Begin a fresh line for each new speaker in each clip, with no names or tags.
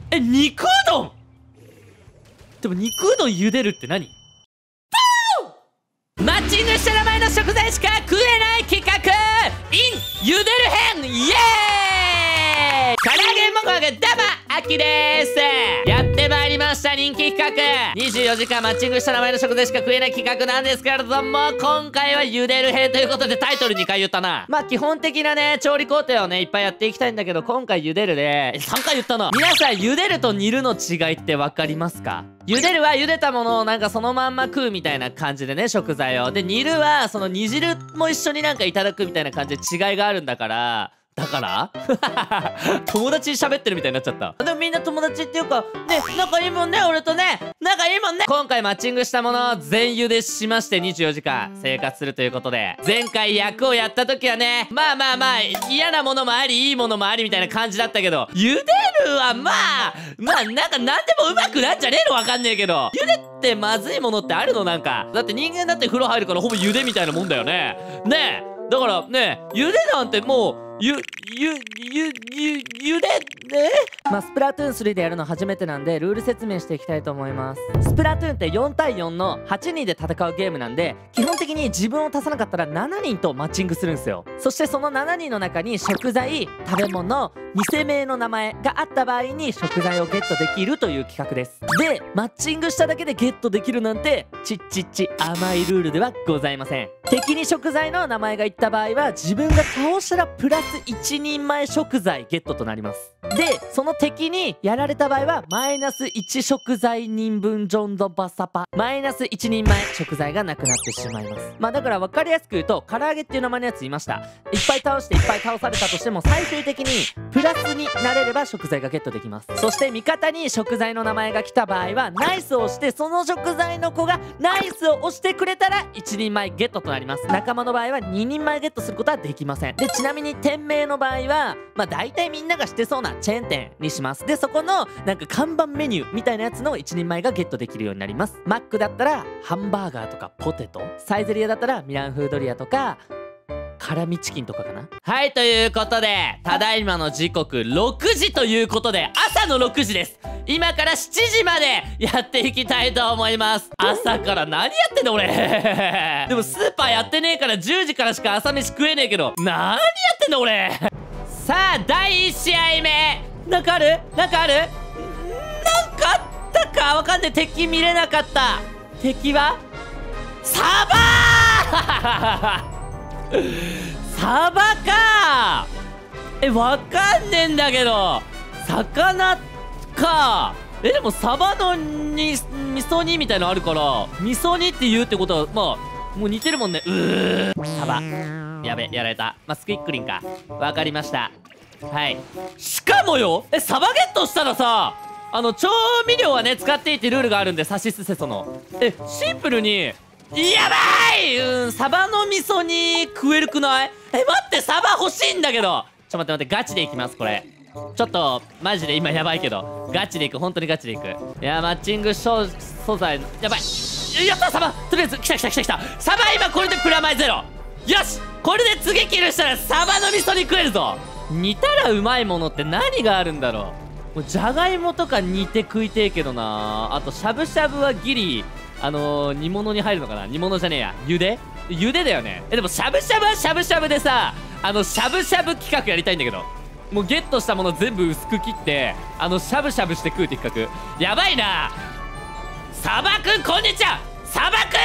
肉うどん。でも肉うどん茹でるって何？マッチングした名前の食材しか食えない企画 in 茹でる編、イエーイ。唐揚げもこがどうもあきでーす。やってまいりました人気企画、24時間マッチングした名前の食材しか食えない企画なんですけれども、今回は茹でる編ということでタイトル2回言ったな。まあ基本的なね調理工程をねいっぱいやっていきたいんだけど、今回茹でるで3回言ったな。皆さん茹でると煮るの違いって分かりますか？茹でるは茹でたものをなんかそのまんま食うみたいな感じでね、食材を。で煮るはその煮汁も一緒になんかいただくみたいな感じで違いがあるんだから友達に喋ってるみたいになっちゃった。でもみんな友達っていうかね、仲いいもんね、俺とね、仲いいもんね。今回マッチングしたものを全茹でしまして24時間生活するということで、前回役をやった時はね、まあ嫌なものもありいいものもありみたいな感じだったけど、茹でるはなんか何でもうまくなんじゃねえの、わかんねえけど。茹でってまずいものってあるの？なんかだって人間だって風呂入るからほぼ茹でみたいなもんだよね。ねえだからね、茹でなんてもうゆでね。まあスプラトゥーン3でやるの初めてなんでルール説明していきたいと思います。スプラトゥーンって4対4の8人で戦うゲームなんで、基本的に自分を足さなかったら7人とマッチングするんですよ。そしてその7人の中に食材、食べ物、偽名の名前があった場合に食材をゲットできるという企画です。でマッチングしただけでゲットできるなんてちっ甘いルールではございません。敵に食材の名前がいった場合は自分が倒したらプラス1人前食材ゲットとなります。でその敵にやられた場合はマイナス1食材人分ジョンドバサパ、マイナス1人前食材がなくなってしまいます。まあだから分かりやすく言うと、唐揚げっていう名前のやついました。いっぱい倒していっぱい倒されたとしても最終的にプラスになれれば食材がゲットできます。そして味方に食材の名前が来た場合はナイスを押して、その食材の子がナイスを押してくれたら1人前ゲットとなります。仲間の場合は2人前ゲットすることはできません。でちなみに店名の場合はまあ大体みんなが知ってそうなチェーン店にします。でそこのなんか看板メニューみたいなやつの1人前がゲットできるようになります。マックだったらハンバーガーとかポテト、サイゼリヤだったらミランフードリアとか辛味チキンとかかな。はい、ということでただいまの時刻6時ということで、朝の6時です。今から7時までやっていきたいと思います。朝から何やってんの俺でもスーパーやってねえから10時からしか朝飯食えねえけど、何やってんの俺さあ第1試合目、なんかあるなんかあったかわかんねえ。敵見れなかった。敵はサバサバかわかんねえんだけど、魚か。でもサバの味噌煮みたいのあるから、味噌煮って言うってことはまあもう似てるもんね。サバやべ、やられた。まあスクイックリンか。わかりました。はい。しかもよ、サバゲットしたらさ、調味料はね使っていいってルールがあるんで、サシスセソのシンプルにやばい、サバの味噌煮食えるくない？待って、サバ欲しいんだけど。待ってガチでいきます。これちょっとマジで今やばいけどガチでいく、本当にガチでいく。いやマッチング素材やばい。やったサバ、とりあえず来たサバ。今これでプラマイゼロ。よし、これで次キルしたらサバの味噌煮食えるぞ。煮たらうまいものって何があるんだろう。もうじゃがいもとか煮て食いてえけどな。あとしゃぶしゃぶはギリ煮物に入るのかな。煮物じゃねえや、茹でだよね。でもしゃぶしゃぶはしゃぶしゃぶでさ、しゃぶしゃぶ企画やりたいんだけど、もうゲットしたもの全部薄く切ってしゃぶしゃぶして食うって企画やばいな。サバくんこんにちは。サバく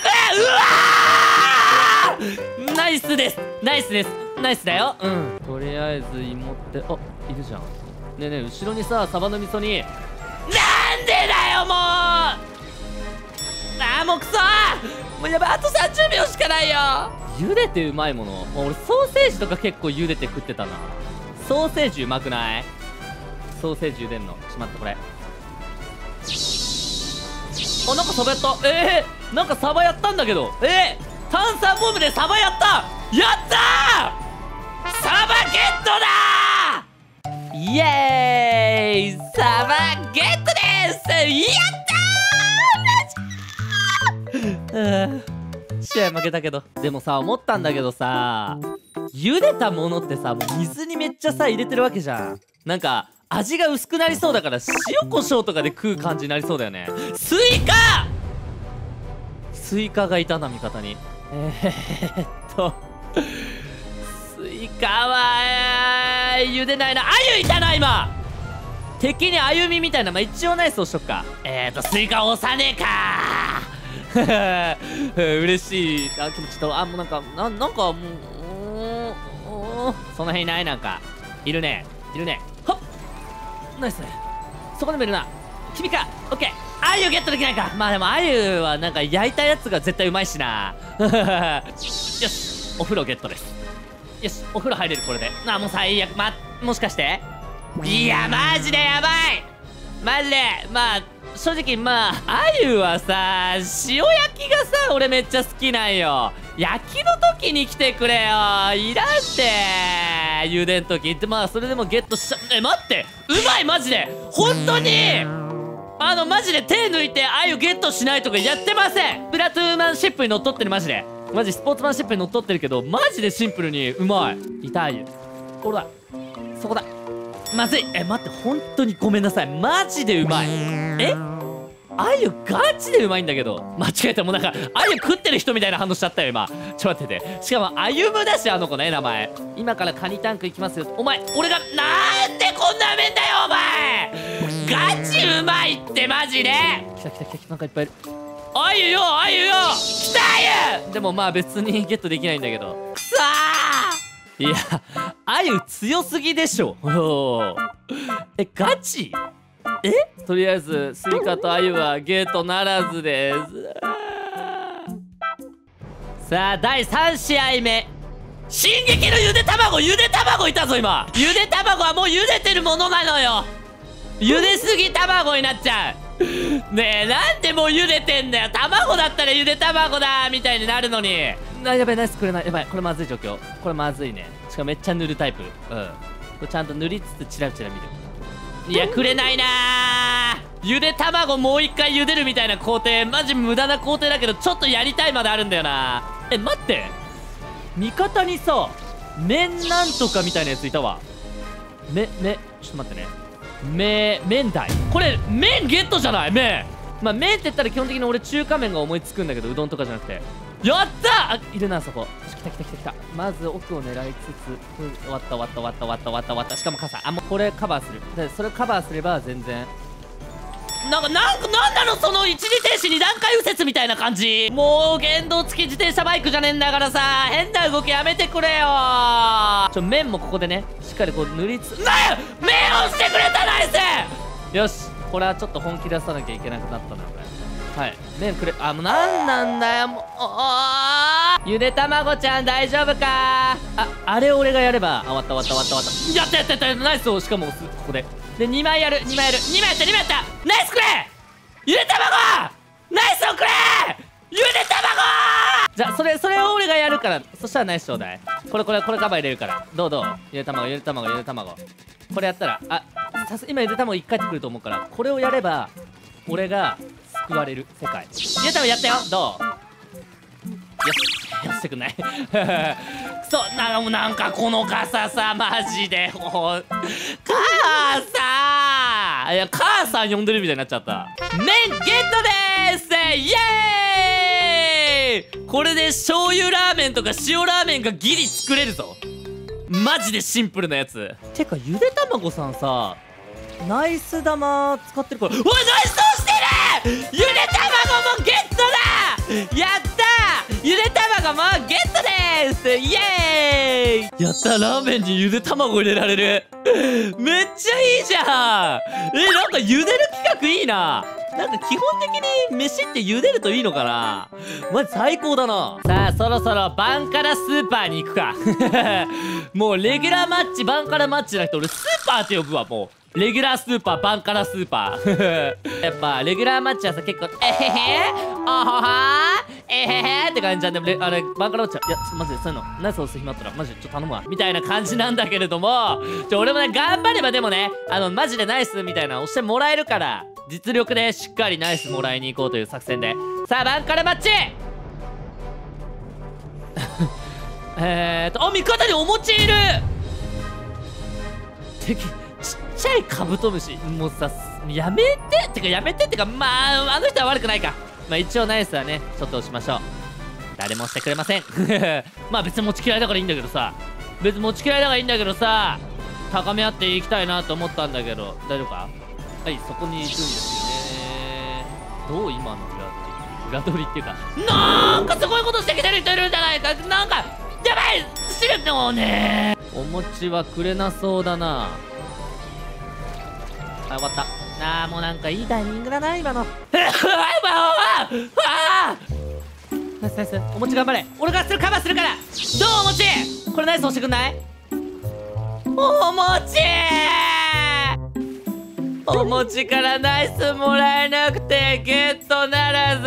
んうわーナイスだよ。とりあえず芋っているじゃん。ねえねえ、後ろにさサバの味噌煮、なんでだよもうクソもうやばい、あと30秒しかないよ。茹でてうまいもの、もう俺ソーセージとか結構茹でて食ってたな。ソーセージうまくない？ソーセージ茹でんの。しまったこれ。なんかサバやった。なんかサバやったんだけど。炭酸ボムでサバやった。やったー、サバゲットだー。イエーイ、サバゲットです。やったー試合負けたけど。でもさ思ったんだけどさ、茹でたものってさもう水にめっちゃさ入れてるわけじゃん。なんか味が薄くなりそうだから塩コショウとかで食う感じになりそうだよね。スイカがいたな、味方に。スイカは茹でないな。あゆいたな今。敵に歩みみたいな。まあ、一応ナイスをしとくか。スイカ押さねえか嬉しい。あ、気持ちと、もうなんかもう、その辺いない。なんかいるね。ほっ、ナイス。そこでもいるな。君か。オッケー。あゆゲットできないか。まあでもあゆはなんか焼いたやつが絶対うまいしな。よし、お風呂ゲットです。よし、お風呂入れる。これでもう最悪。もしかして、いやマジでやばい。マジで。まあ正直、まああゆはさ、塩焼きがさ俺めっちゃ好きなんよ。焼きの時に来てくれよ。いらんって茹でん時って。まあそれでもゲットしちゃ。待って、うまい。マジで本当にマジで手抜いてあゆゲットしないとかやってません。プラトゥーマンシップにのっとってる。マジでスポーツマンシップにのっとってるけど、マジでシンプルにうまい。いたあゆ、これだ、そこだ。まずい。待って、本当にごめんなさい。マジでうまい。あゆガチでうまいんだけど。間違えた。もうなんかあゆ食ってる人みたいな反応しちゃったよ今。ちょっと待ってて。しかもあゆむだし、あの子ね、名前。今からカニタンク行きますよ。お前、俺がなんでこんなめんだよお前。ガチうまいってマジで。来た。なんかいっぱいいる。あゆよ来たあゆ。でもまあ別にゲットできないんだけど。くそー。いやあゆ強すぎでしょ。ガチ。とりあえずスイカとあゆはゲートならずです。さあ第3試合目、進撃のゆで卵いたぞ今。ゆで卵はもう茹でてるものなのよ。茹ですぎ卵になっちゃう。ねえ、なんでもう茹でてんだよ。卵だったらゆで卵だみたいになるのに。やべえ、ナイスくれない。やばい、これまずい状況。これまずいね。しかもめっちゃ塗るタイプ。これちゃんと塗りつつチラチラ見る。いやくれないなー。ゆで卵もう一回茹でるみたいな工程、マジ無駄な工程だけど、ちょっとやりたいまであるんだよな。待って、味方にさ麺なんとかみたいなやついたわ。ちょっと待ってね。麺台。これ麺ゲットじゃない。麺って言ったら基本的に俺中華麺が思いつくんだけど、うどんとかじゃなくて。やったー。いるなそこ。来た。まず奥を狙いつつ、終わった。しかも傘。もうこれカバーする。でそれカバーすれば全然。なんなのその一時停止2段階右折みたいな感じ。もう原動付き自転車バイクじゃねえんだからさ、変な動きやめてくれよ。麺もここでね、しっかりこう塗りつつ。麺をしてくれた。ナイス。よし、これはちょっと本気出さなきゃいけなくなったなこれ。はい、麺くれ。もうなんなんだよもう。ゆで卵ちゃん大丈夫か。あれ俺がやれば。終わった。やったナイスを。しかもここで2枚やった。ナイスくれ。ゆで卵ナイスをくれ。ゆで卵。じゃあそれを俺がやるから、そしたらナイスちょうだい。これカバー入れるから。どうゆで卵。これやったら今ゆで卵1回ってくると思うから、これをやれば俺が救われる世界。ゆで卵やったよ。どう。よし、やってくんない。くそ。なんかこの傘さ、マジでもう母さん呼んでるみたいになっちゃった。麺ゲットでーす。イエーイ。これで醤油ラーメンとか塩ラーメンがギリ作れるぞ。マジでシンプルなやつ。てかゆで卵さんさ、ナイス玉使ってるから。おい、ナイスをしてる。ゆで卵もゲットだ。やったー。ゆで卵もゲットでーす。イエーイ。やった。ラーメンにゆで卵入れられる。めっちゃいいじゃん。なんかゆでる企画いいな。なんか基本的に飯って茹でるといいのかな。マジ最高だな。さあそろそろバンカラスーパーに行くか。もうレギュラーマッチバンカラマッチな人俺スーパーって呼ぶわ。もうレギュラースーパーバンカラスーパー。やっぱレギュラーマッチはさ結構あははって感じなんで、あれバンカラマッチは、いやちょっとマジでそういうのナイス押す暇あったらマジでちょっと頼むわみたいな感じなんだけれども、俺もね頑張ればでもねマジでナイスみたいな押してもらえるから、実力でしっかりナイスもらいに行こうという作戦で。さあバンカラマッチ。味方にお餅いる。 ちゃいカブトムシもうさ、やめてってかやめてってか、まああの人は悪くないか。まあ一応ナイスはねちょっと押しましょう。誰もしてくれませんまあ別に持ち嫌いだからいいんだけどさ、別に持ち嫌いだからいいんだけどさ、高め合っていきたいなと思ったんだけど、大丈夫か。はい、そこに行くんですよね。どう今の裏取りっていうか、なんかすごいことしてきてる人いるんじゃないか。なんかやばい知るのね。お餅はくれなそうだな。あ、終わった。あーもうなんかいいタイミングだな今のナイスナイス、お餅頑張れ。俺がするカバーするから。どうお餅、これナイス押してくんない。お餅お餅からナイスもらえなくてゲットならず。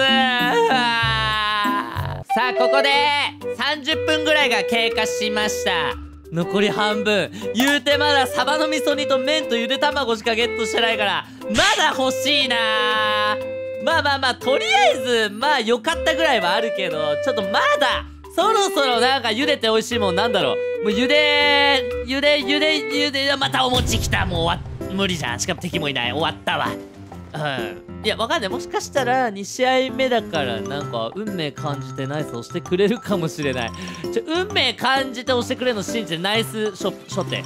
さあここで30分ぐらいが経過しました。残り半分。言うてまだサバの味噌煮と麺とゆで卵しかゲットしてないからまだ欲しいな。まあまあまあとりあえずまあ良かったぐらいはあるけど、ちょっとまだそろそろなんか茹でて美味しいもんなんだろう。もう茹でまたお餅きた。もう終わっ無理じゃん。しかも敵もいない。終わったわ。いやわかんない、もしかしたら2試合目だからなんか運命感じてナイス押してくれるかもしれない。運命感じて押してくれるの信じてナイスショテ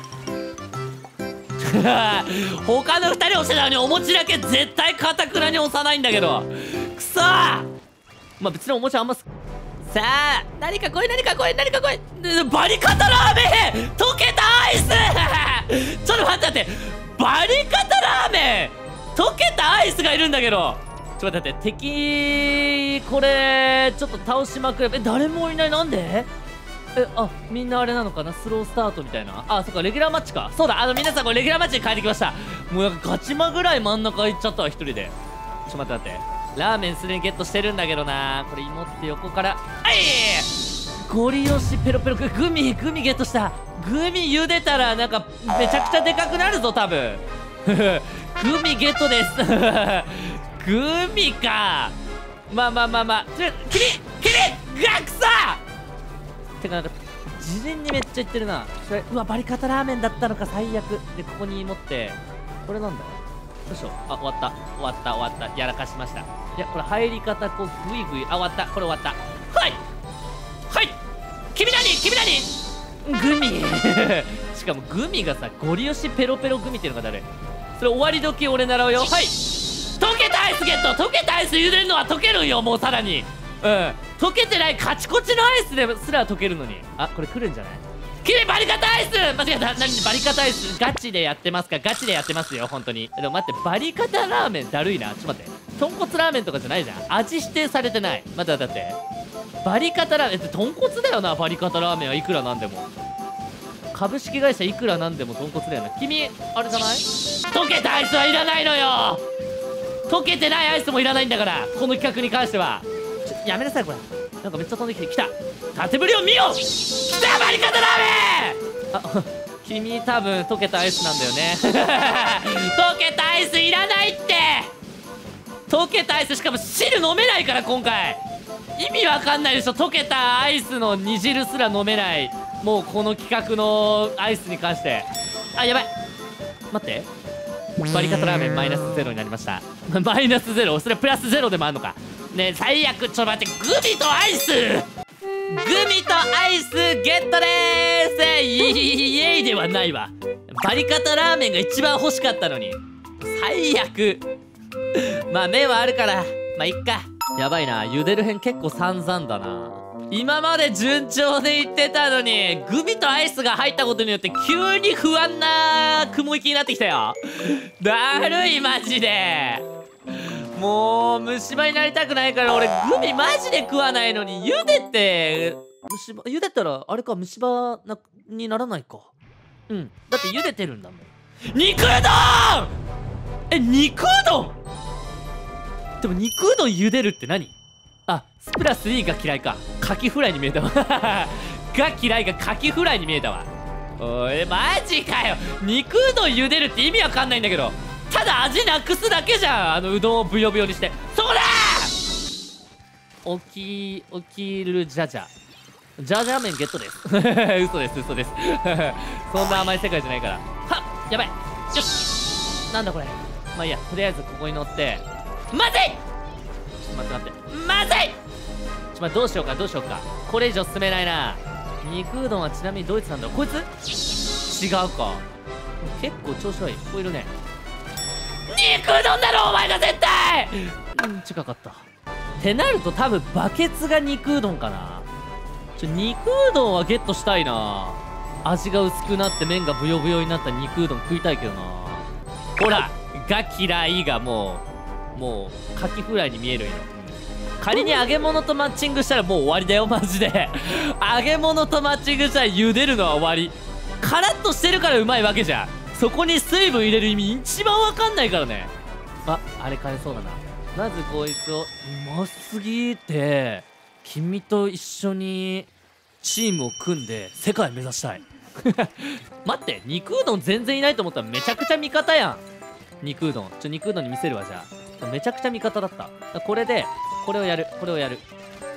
他の2人押してたのにお餅だけ絶対かたくなに押さないんだけど、くそー。まあ別にお餅あんまさあ何か来い何か来い何か来い。バリカタラーメン溶けたアイスちょっと待って待って、バリカタラーメン溶けたアイスがいるんだけど、ちょっと待って、敵これちょっと倒しまくれ。誰もいない。なんであ、みんなあれなのかな、スロースタートみたいな。あ、そっかレギュラーマッチか。そうだ、皆さんこれレギュラーマッチに変えてきました。もうなんかガチマぐらい真ん中行っちゃったわ一人で。ちょっと待って待って、ラーメンすでにゲットしてるんだけどな。これ芋って横からゴリ押しペロペログミゲットした。グミ茹でたらなんかめちゃくちゃでかくなるぞ多分グミゲットですグミか。まあまあまあまあ、キリガクサてかなんか事前にめっちゃ言ってるな。それうわバリカタラーメンだったのか最悪で、ここに持ってこれなんだよいしょ。あ、終わったやらかしました。いやこれ入り方こうグイグイ。あ、終わった。これ終わった。はい君何グミしかもグミがさゴリ押しペロペログミっていうのが誰。それ終わり時俺習うよ。はい、溶けたアイスゲット。溶けたアイス茹でるのは溶けるんよ。もうさらに溶けてないカチコチのアイスですら溶けるのに。あ、これ来るんじゃない。君バリカタアイス間違えた。何バリカタアイスガチでやってますか。ガチでやってますよ本当に。でも待って、バリカタラーメンだるいな。ちょっと待って、豚骨ラーメンとかじゃないじゃん。味指定されてない。待って待って、バリカタラーメンって豚骨だよな。バリカタラーメンはいくらなんでも株式会社いくらなんでも豚骨だよな。君あれじゃない。溶けたアイスはいらないのよ。溶けてないアイスもいらないんだから、この企画に関しては。やめなさいこれ。なんかめっちゃ飛んできてきた。縦振りを見よ。きたバリカタラーメン。あ君多分溶けたアイスなんだよね溶けたアイスいらないって。溶けたアイスしかも汁飲めないから今回。意味わかんないでしょ。溶けたアイスの煮汁すら飲めない。もうこの企画のアイスに関して。あ、やばい待って、バリカタラーメンマイナス0になりましたマイナス0、それプラス0でもあんのかね。最悪。ちょっと待って、グミとアイスゲットでーす。イエイではないわ。バリカタラーメンが一番欲しかったのに最悪まあ麺はあるからまあいっか。やばいな、茹でる編結構散々だな。今まで順調で言ってたのにグミとアイスが入ったことによって急に不安な雲行きになってきたよ。だるいマジで。もう虫歯になりたくないから俺グミマジで食わないのに、茹でて虫歯茹でたらあれか虫歯にならないか。だって茹でてるんだもん。肉うどん肉うどんでも肉うどん茹でるって何。あ、スプラ3が嫌いか。カキフライに見えたわが嫌いがカキフライに見えたわ。おいマジかよ。肉うどん茹でるって意味わかんないんだけど、ただ味なくすだけじゃん。うどんをブヨブヨにして。そこだ起きるじゃじゃ麺ゲットです嘘ですそんな甘い世界じゃないから。はっやばい。よしなんだこれ。まあいいや、とりあえずここに乗って。まずい。ちょっと待ってまずい。待って、どうしようかどうしようか。これ以上進めないな。肉うどんはちなみにドイツなんだろう。こいつ違うか。結構調子はいい。ここいるね。肉うどんだろお前が絶対。近かった。ってなると多分バケツが肉うどんかな。肉うどんはゲットしたいな。味が薄くなって麺がブヨブヨになった肉うどん食いたいけどな。ほらが嫌いがもうカキフライに見えるんよ。仮に揚げ物とマッチングしたらもう終わりだよマジで。揚げ物とマッチングしたら茹でるのは終わり。カラッとしてるからうまいわけじゃん。そこに水分入れる意味一番わかんないからね。あれ買えそうだな。まずこいつを。うますぎて君と一緒にチームを組んで世界目指したい。待って、肉うどん全然いないと思ったらめちゃくちゃ味方やん。肉うどん肉うどんに見せるわ。じゃあめちゃくちゃ味方だった。これでこれをやる。これをやる。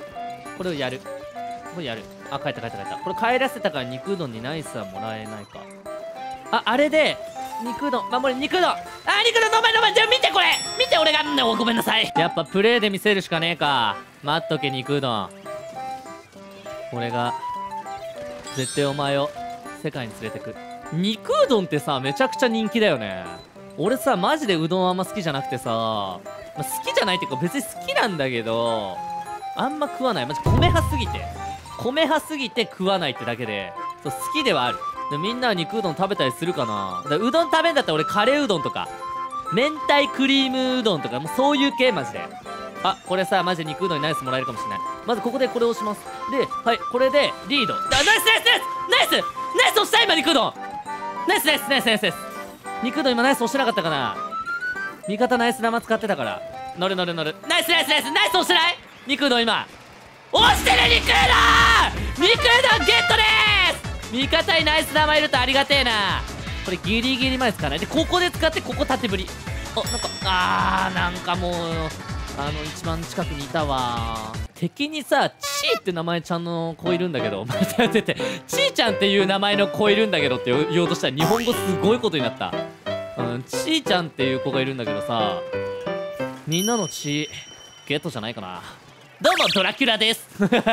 あ、帰った。これ帰らせたから肉うどんにナイスはもらえないか。あれで肉うどん守り。肉うどん肉うどん飲め。じゃあ見てこれ見て。俺がごめんなさい。やっぱプレーで見せるしかねえか。待っとけ肉うどん。俺が絶対お前を世界に連れてく。肉うどんってさめちゃくちゃ人気だよね。俺さマジでうどんあんま好きじゃなくてさ、好きじゃないっていうか別に好きなんだけどあんま食わない。マジ米派すぎて食わないってだけで、そう好きではある。でみんなは肉うどん食べたりするかな。だからうどん食べんだったら俺カレーうどんとか明太クリームうどんとかもうそういう系マジで。これさマジで肉うどんにナイスもらえるかもしれない。まずここでこれを押します。ではい、これでリード。ナイス押した今肉うどん。ナイス。肉うどん今ナイス押してなかったかな。味方ナイス生使ってたから乗る。ナイス押してない。肉うどん今押してる。肉うどんゲットでーす。味方にナイス生いるとありがてえな。これギリギリまで使わないでここで使って、ここ縦振り。なんかもう一番近くにいたわ。敵にさチーって名前ちゃんの子いるんだけど、待ってチーちゃんっていう名前の子いるんだけどって言おうとしたら日本語すごいことになった。チーちゃんっていう子がいるんだけどさ、みんなの血ゲットじゃないかな。どうもドラキュラです。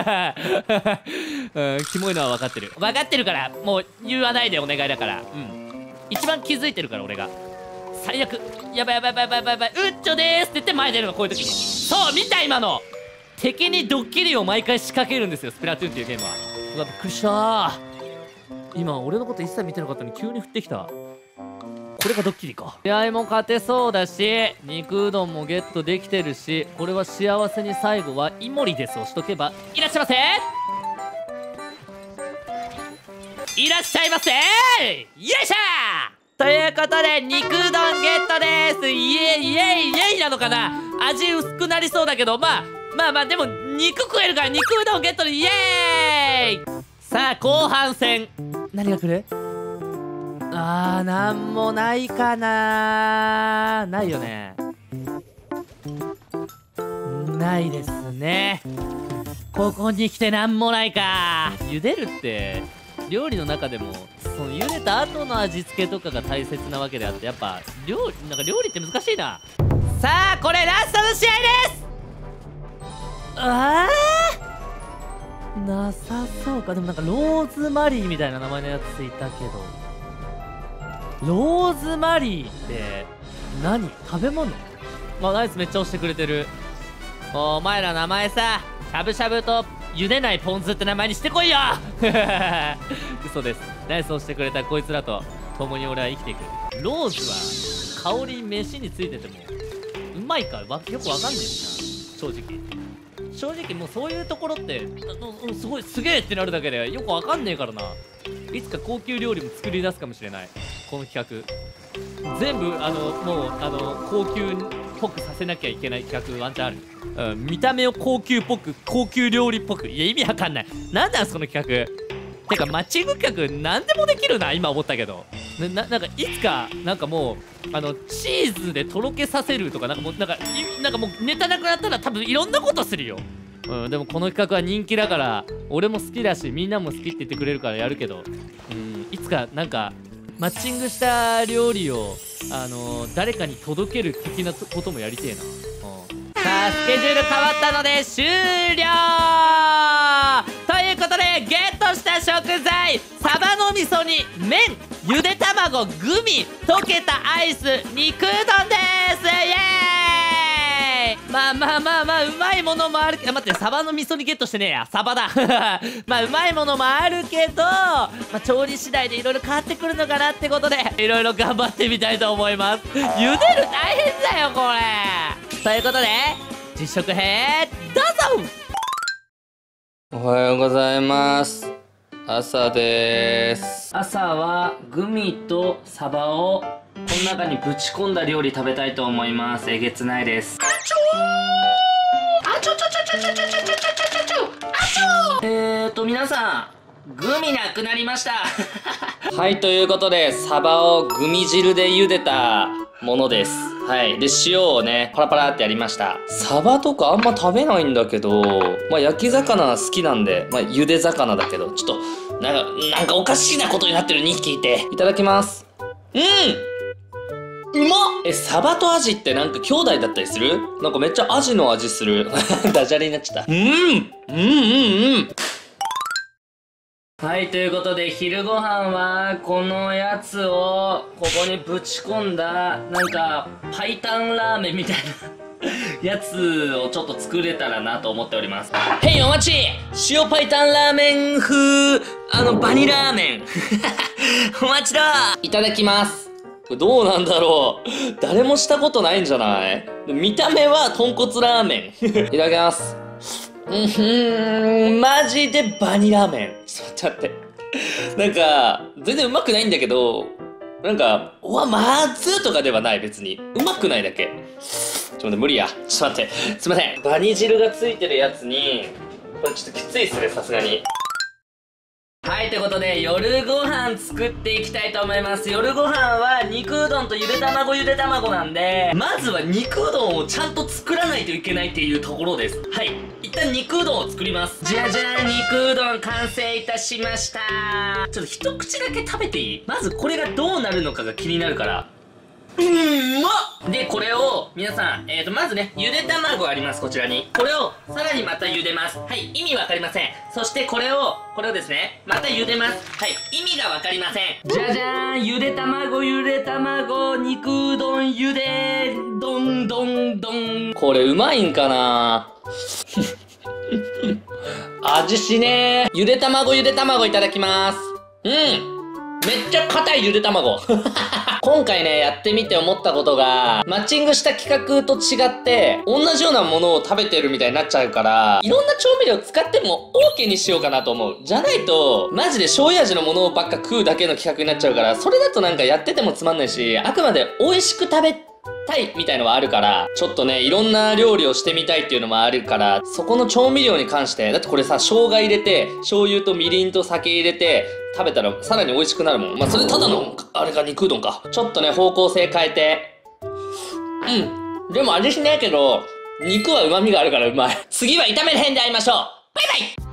キモいのは分かってるからもう言わないでお願いだから。一番気づいてるから俺が。最悪。やばい。うっちょでーすって言って前出るのこういう時に。そう見た今の。敵にドッキリを毎回仕掛けるんですよスプラトゥーンっていうゲームは。うわびっくりしたー。今俺のこと一切見てなかったのに急に降ってきた。これがドッキリか。試合も勝てそうだし肉うどんもゲットできてるし、これは幸せに最後はイモリですをしとけば。いらっしゃいませ。いらっしゃいませー。よいしょー。ということで肉うどんゲットでーす。イエイなのかな。味薄くなりそうだけどまあでも肉食えるから肉うどんゲットでイエーイ。さあ後半戦何が来る。なんもないかな。ないよね。ないですね。ここに来てなんもないか。茹でるって料理の中でもその茹でた後の味付けとかが大切なわけであって、やっぱ料理って難しいな。さあこれラストの試合です。なさそうか。でもなんかローズマリーみたいな名前のやついたけど、ローズマリーって何？食べ物？ナイスめっちゃ押してくれてる。お前ら名前さしゃぶしゃぶと茹でないポン酢って名前にしてこいよ。嘘です。ナイス押してくれたこいつらと共に俺は生きていく。ローズは香り飯についててもうまいかよくわかんねえしな。正直もうそういうところってすごいすげえってなるだけでよくわかんねえからな。いつか高級料理も作り出すかもしれない。この企画全部もう高級っぽくさせなきゃいけない企画ワンチャンある。見た目を高級っぽく高級料理っぽく。いや意味わかんない。なんなんその企画。てかマッチング企画なんでもできるな今思ったけど。なんかいつかなんかもうチーズでとろけさせるとかなんかもうネタなくなったら多分いろんなことするよ。でもこの企画は人気だから俺も好きだしみんなも好きって言ってくれるからやるけど、いつかなんかマッチングした料理を誰かに届ける的なこともやりてえな。さあスケジュール変わったので終了ということで、ゲットした食材、サバの味噌に麺、ゆで卵、グミ、溶けたアイス、肉うどんです。イエーイ。まあうまいものもあるけど、待って、サバの味噌にゲットしてねえや、サバだまあうまいものもあるけど、調理次第でいろいろ変わってくるのかなってことで、いろいろ頑張ってみたいと思います。茹でる大変だよこれ。ということで実食編どうぞ。
おはようございます。朝です。
朝はグミとサバをこの中にぶち込んだ料理食べたいと思います。えげつないです。皆さんグミなくなりました
はい、ということでサバをグミ汁で茹でたものです。はい。で、塩をね、パラパラってやりました。サバとかあんま食べないんだけど、焼き魚好きなんで、茹で魚だけど、ちょっと、なんかおかしいなことになってる2匹いて。いただきます。うまっ。サバとアジってなんか兄弟だったりする？なんかめっちゃアジの味する。ダジャレになっちゃった。
はい、ということで昼ご飯はこのやつをここにぶち込んだなんかパイタンラーメンみたいなやつをちょっと作れたらなと思っております。へいお待ち、塩パイタンラーメン風バニラーメンお待ちだ。
いただきます。これどうなんだろう。誰もしたことないんじゃない？見た目は豚骨ラーメンいただきます。マジでバニラ麺。ちょっと待って。なんか、全然うまくないんだけど、なんか、うわ、まずとかではない、別に。うまくないだけ。ちょっと待って、無理や。ちょっと待って。すいません。バニ汁がついてるやつに、これちょっときついっすね、さすがに。
はい、ということで夜ご飯作っていきたいと思います。夜ご飯は肉うどんとゆで卵なんで、まずは肉うどんをちゃんと作らないといけないっていうところです。はい、一旦肉うどんを作ります。じゃじゃーん、肉うどん完成いたしました。ちょっと一口だけ食べていい？まずこれがどうなるのかが気になるから。まっで、これを、皆さん、まずね、ゆで卵あります、こちらに。これを、さらにまた茹でます。はい、意味わかりません。そしてこれをですね、また茹でます。はい、意味がわかりません。じゃじゃーん、ゆで卵、肉うどん、どん。
これうまいんかな味しねー。ゆで卵いただきます。めっちゃ硬いゆで卵今回ね、やってみて思ったことが、マッチングした企画と違って、同じようなものを食べてるみたいになっちゃうから、いろんな調味料使っても OK にしようかなと思う。じゃないと、マジで醤油味のものばっか食うだけの企画になっちゃうから、それだとなんかやっててもつまんないし、あくまで美味しく食べたいみたいのはあるから、ちょっとね、いろんな料理をしてみたいっていうのもあるから、そこの調味料に関して、だってこれさ、生姜入れて、醤油とみりんと酒入れて、食べたらさらに美味しくなるもん。それただの、あれが肉うどんか。ちょっとね、方向性変えて。でも味しないけど、肉は旨味があるからうまい。次は炒める編で会いましょう。バイバイ。